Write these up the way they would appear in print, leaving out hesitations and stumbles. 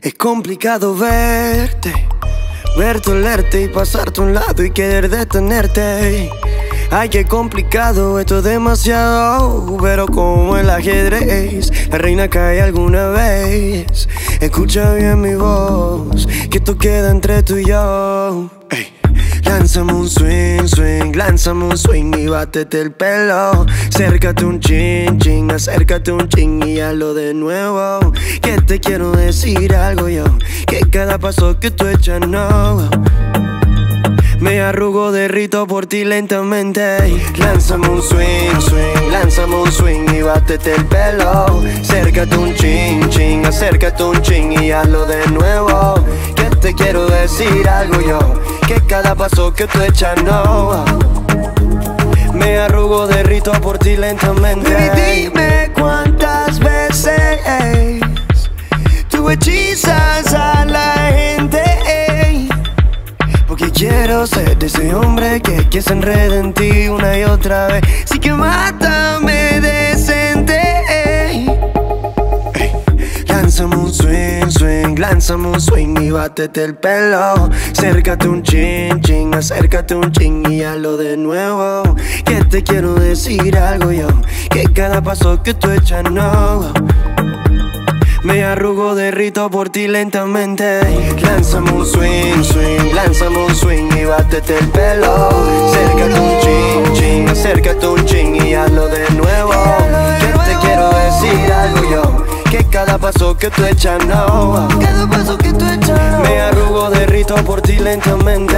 Es complicado verte, olerte y pasarte a un lado y querer detenerte. Ay, qué complicado, esto es demasiado. Pero como el ajedrez, la reina cae alguna vez. Escucha bien mi voz, que esto queda entre tú y yo. Ey. Lánzame un swing, swing, lánzame un swing y bátete el pelo. Acércate un chin, chin, acércate un chin y hazlo de nuevo. Que te quiero decir algo yo, que cada paso que tú echas no. Me arrugo, derrito por ti lentamente. Lánzame un swing, swing, lánzame un swing y bátete el pelo. Acércate un chin, chin, acércate un chin y hazlo de nuevo. Que te quiero decir algo yo, que cada paso que tú echas no. Me arrugo, derrito por ti lentamente. Baby, dime cuántas veces tú hechizas a la gente. Porque quiero ser de ese hombre que se enreda en ti una y otra vez. Así que mátame decente. Lánzame un swing, swing, lánzame un swing y bátete el pelo. Acércate un chin, chin, acércate un chin y hazlo de nuevo. Que te quiero decir algo yo, que cada paso que tú echas no. Me arrugo, derrito por ti lentamente. Lánzame un swing, swing, lánzame un swing y bátete el pelo. Acércate un chin, chin, acércate un chin y hazlo de nuevo. Que te quiero decir algo yo, que cada paso que tú echas no. Cada paso que tú echas no. Me arrugo, derrito por ti lentamente.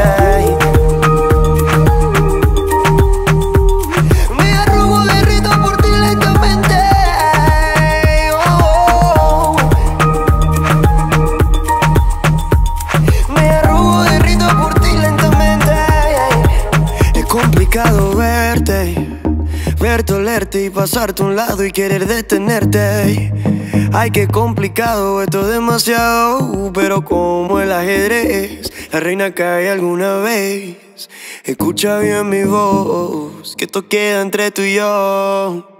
Complicado verte, olerte y pasarte a un lado y querer detenerte. Ay, qué complicado, esto es demasiado. Pero como el ajedrez, la reina cae alguna vez. Escucha bien mi voz, que esto queda entre tú y yo.